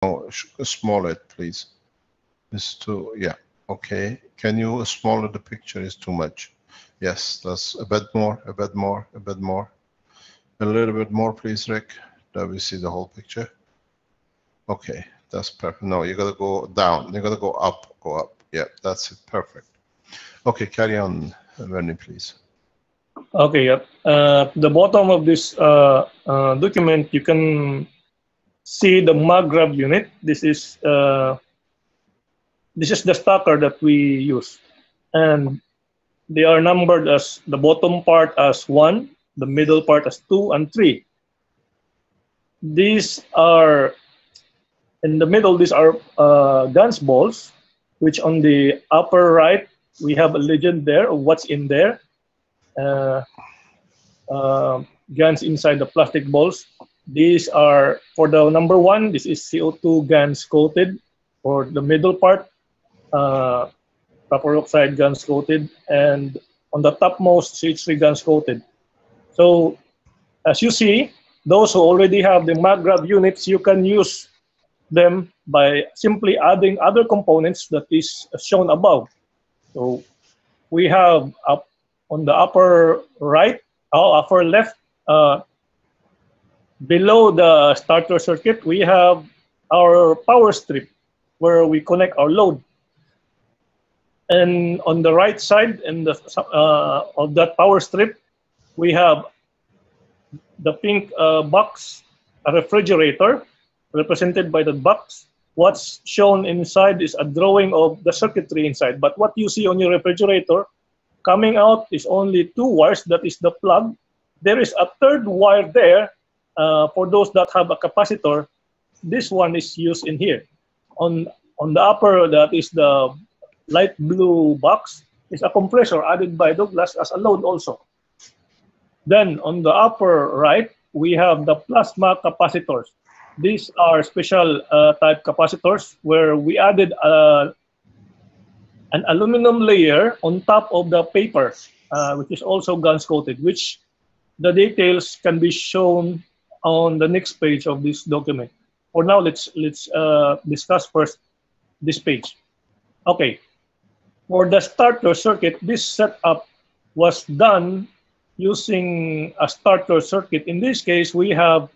Oh, small it, please. It's too, yeah, okay. Can you smaller the picture? Is too much. Yes, that's a bit more, a bit more, a bit more. A little bit more, please, Rick. That we see the whole picture. Okay, that's perfect. No, you gotta go down. You gotta go up, go up. Yeah, that's it. Perfect. Okay, carry on, Vernie, please. Okay, yep. The bottom of this document, you can see the Magrav unit. This is the stacker that we use, and they are numbered as the bottom part as 1, the middle part as 2 and 3. These are in the middle. These are guns balls, which on the upper right we have a legend there of what's in there. Guns inside the plastic balls. These are for the number 1. This is CO2 guns coated. For the middle part, copper oxide guns coated, and on the topmost CH3 guns coated. So as you see, those who already have the Magrav units, you can use them by simply adding other components that is shown above. So we have up on the upper right, upper left, below the starter circuit, we have our power strip where we connect our load. And on the right side of that power strip, we have the pink box, a refrigerator, represented by the box. What's shown inside is a drawing of the circuitry inside. But what you see on your refrigerator, coming out is only 2 wires. That is the plug. There is a 3rd wire there for those that have a capacitor. This one is used in here. On the upper, that is the light blue box, is a compressor added by Douglas as a load also. Then on the upper right, we have the plasma capacitors. These are special type capacitors where we added an aluminum layer on top of the paper, which is also guns coated, which the details can be shown on the next page of this document. For now, let's discuss first this page. Okay, for the starter circuit, this setup was done using a starter circuit. In this case, we have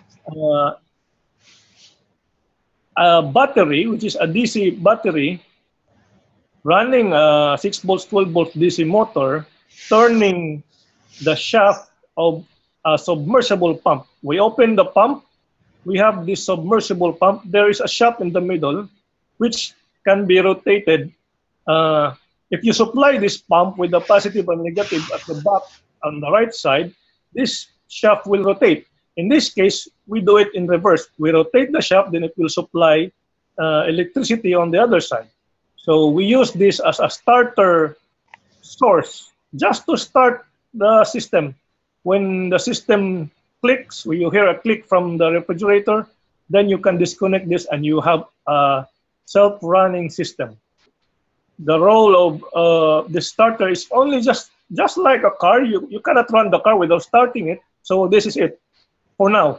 a battery, which is a DC battery, running a 6 volts, 12 volts DC motor, turning the shaft of a submersible pump. We open the pump. We have this submersible pump. There is a shaft in the middle, which can be rotated. If you supply this pump with the positive and negative at the back on the right side, this shaft will rotate. In this case, we do it in reverse. We rotate the shaft, then it will supply electricity on the other side. So we use this as a starter source just to start the system. When the system clicks, when you hear a click from the refrigerator, then you can disconnect this and you have a self-running system. The role of the starter is only just like a car. You cannot run the car without starting it. So this is it for now,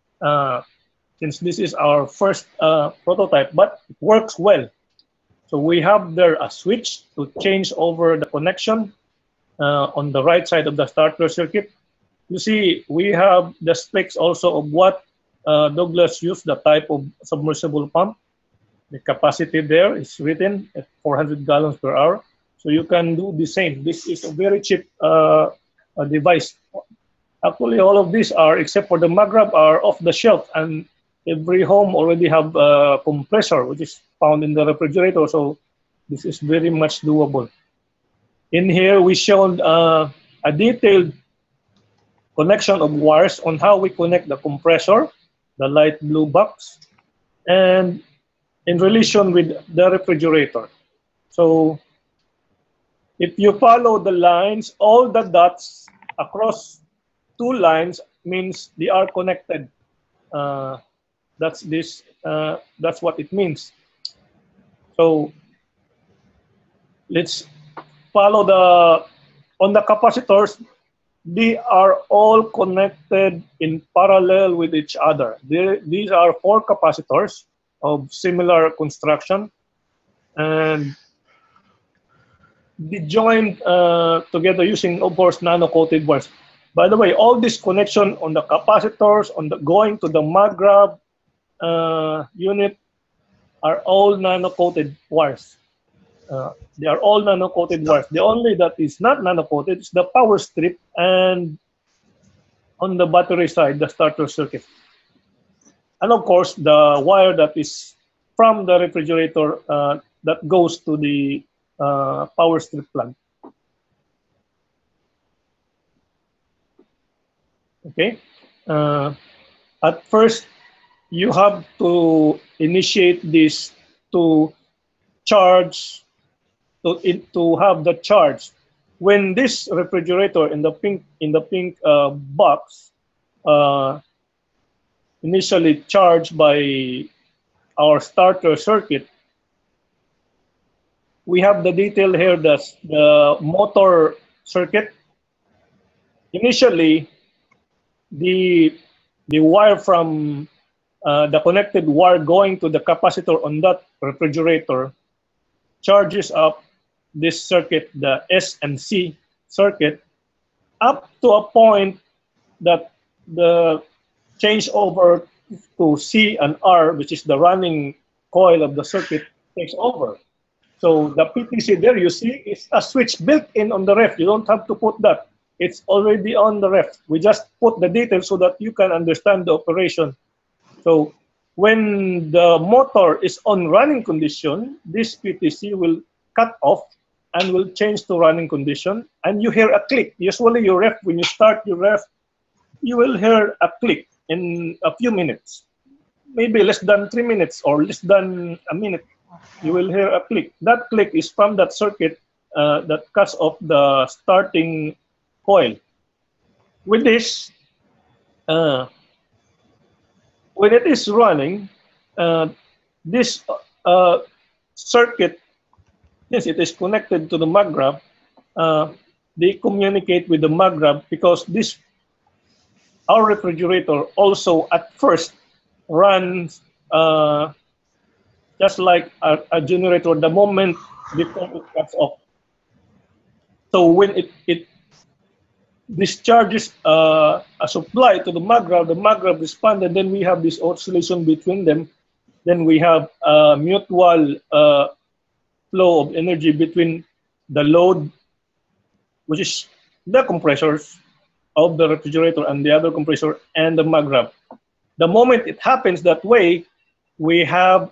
since this is our first prototype, but it works well. So we have there a switch to change over the connection on the right side of the starter circuit. You see, we have the specs also of what Douglas used, the type of submersible pump. The capacity there is written at 400 gallons per hour. So you can do the same. This is a very cheap device. Actually, all of these are, except for the Magrav, are off the shelf, and every home already have a compressor, which is found in the refrigerator. So this is very much doable. In here, we showed a detailed connection of wires on how we connect the compressor, the light blue box, and in relation with the refrigerator. So if you follow the lines, all the dots across 2 lines means they are connected. That's what it means. So let's follow on the capacitors. They are all connected in parallel with each other. These are 4 capacitors. of similar construction, and be joined together using, of course, nano-coated wires. By the way, all this connection on the capacitors, on the going to the Magrav unit, are all nano-coated wires. They are all nano-coated wires. The only that is not nano-coated is the power strip, and on the battery side, the starter circuit. And of course, the wire that is from the refrigerator that goes to the power strip plug. Okay. At first, you have to initiate this to charge, to have the charge. When this refrigerator in the pink box initially charged by our starter circuit, we have the detail here, that's the motor circuit. Initially, the wire from the connected wire going to the capacitor on that refrigerator charges up this circuit, the S and C circuit, up to a point that the changeover to C and R, which is the running coil of the circuit, takes over. So the PTC there, you see, is a switch built in on the ref. You don't have to put that. It's already on the ref. We just put the details so that you can understand the operation. So when the motor is on running condition, this PTC will cut off and will change to running condition, and you hear a click. Usually your ref, when you start your ref, you will hear a click in a few minutes, maybe less than 3 minutes or less than a minute. You will hear a click. That click is from that circuit that cuts off the starting coil. With this, when it is running, this circuit, since it is connected to the Magrav, they communicate with the Magrav, because this, our refrigerator also at first runs just like a generator the moment before it cuts off. So when it discharges a supply to the Magrav responds, and then we have this oscillation between them. Then we have a mutual flow of energy between the load, which is the compressors of the refrigerator, and the other compressor and the Magrav. The moment it happens that way, we have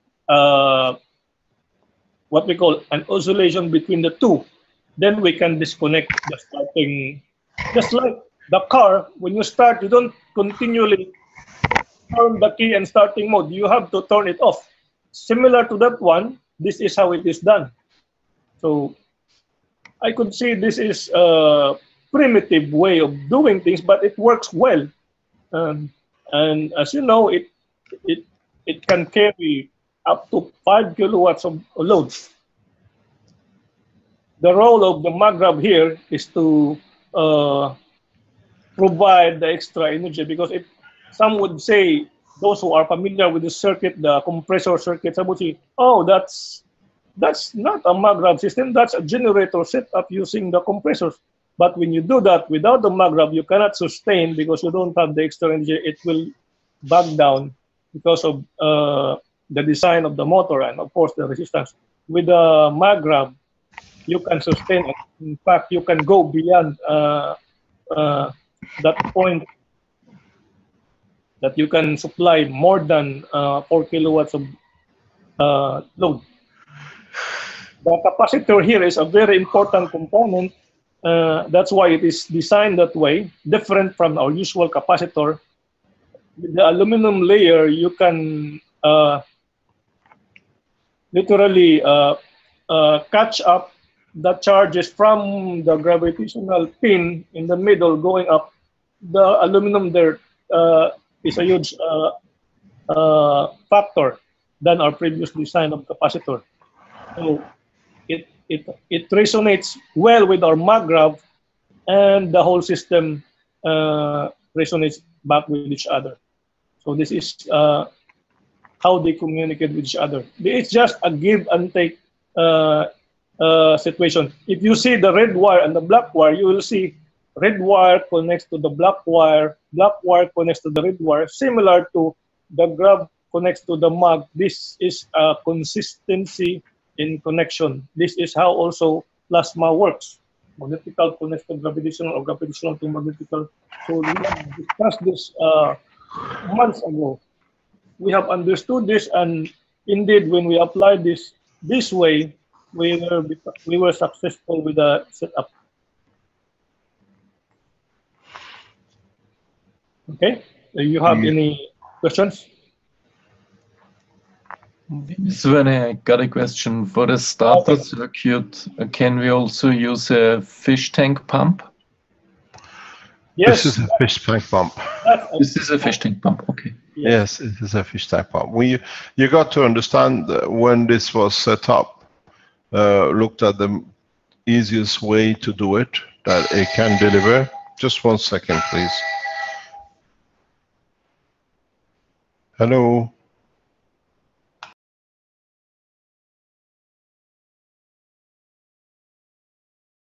what we call an oscillation between the two. Then we can disconnect the starting. Just like the car, when you start, you don't continually turn the key and starting mode. You have to turn it off. Similar to that one, this is how it is done. So I could say this is a primitive way of doing things, but it works well. And as you know, it can carry up to 5 kilowatts of load. The role of the Magrav here is to provide the extra energy, because if some would say, those who are familiar with the circuit, the compressor circuit, some would say, oh, that's not a Magrav system, that's a generator set up using the compressors. But when you do that without the Magrav, you cannot sustain, because you don't have the extra energy. It will back down because of the design of the motor and of course the resistance. With the Magrav, you can sustain it. In fact, you can go beyond that point that you can supply more than 4 kilowatts of load. The capacitor here is a very important component. That's why it is designed that way, different from our usual capacitor. With the aluminum layer, you can literally catch up the charges from the gravitational pin in the middle going up. The aluminum there is a huge factor than our previous design of capacitor. So it resonates well with our Magrav, and the whole system resonates back with each other. So this is how they communicate with each other. It's just a give and take situation. If you see the red wire and the black wire, you will see red wire connects to the black wire connects to the red wire, similar to the grav connects to the mag. This is a consistency in connection. This is how also plasma works. Magnetical connects to gravitational, or gravitational to magnetical. So we have discussed this months ago. We have understood this, and indeed, when we applied this way, we were successful with the setup. Okay. Do you have any questions? When I got a question for the starter circuit, can we also use a fish tank pump? Yes. This is a fish tank pump. This is a fish tank pump. Okay. Yes, it is a fish tank pump. You got to understand when this was set up, looked at the easiest way to do it that it can deliver. Just 1 second, please. Hello.